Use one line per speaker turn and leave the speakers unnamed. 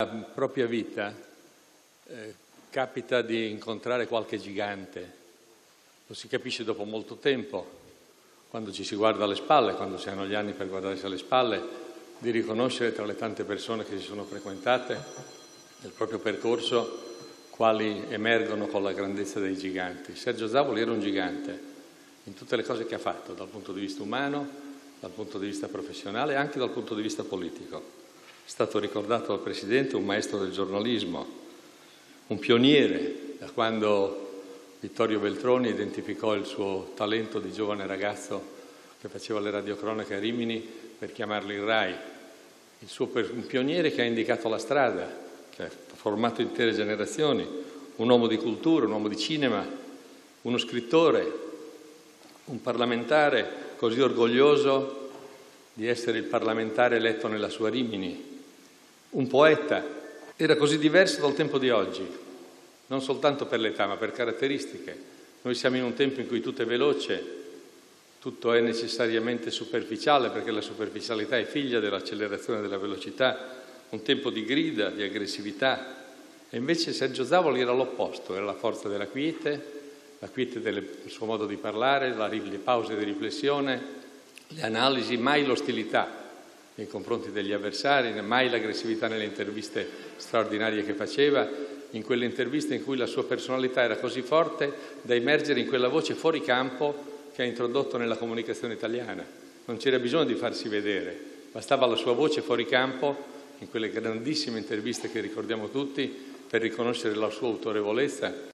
propria vita capita di incontrare qualche gigante, lo si capisce dopo molto tempo, quando ci si guarda alle spalle, quando si hanno gli anni per guardarsi alle spalle, di riconoscere tra le tante persone che si sono frequentate nel proprio percorso quali emergono con la grandezza dei giganti. Sergio Zavoli era un gigante in tutte le cose che ha fatto, dal punto di vista umano, dal punto di vista professionale e anche dal punto di vista politico. È stato ricordato dal Presidente un maestro del giornalismo, un pioniere, da quando Vittorio Veltroni identificò il suo talento di giovane ragazzo che faceva le radiocronache a Rimini per chiamarlo in Rai. Un pioniere che ha indicato la strada, che ha formato intere generazioni, un uomo di cultura, un uomo di cinema, uno scrittore, un parlamentare così orgoglioso di essere il parlamentare eletto nella sua Rimini, un poeta. Era così diverso dal tempo di oggi, non soltanto per l'età ma per caratteristiche. Noi siamo in un tempo in cui tutto è veloce, tutto è necessariamente superficiale, perché la superficialità è figlia dell'accelerazione della velocità, un tempo di grida, di aggressività. E invece Sergio Zavoli era l'opposto, era la forza della quiete del suo modo di parlare, le pause di riflessione, le analisi, mai l'ostilità nei confronti degli avversari, mai l'aggressività nelle interviste straordinarie che faceva, in quelle interviste in cui la sua personalità era così forte da emergere in quella voce fuori campo che ha introdotto nella comunicazione italiana. Non c'era bisogno di farsi vedere, bastava la sua voce fuori campo, in quelle grandissime interviste che ricordiamo tutti, per riconoscere la sua autorevolezza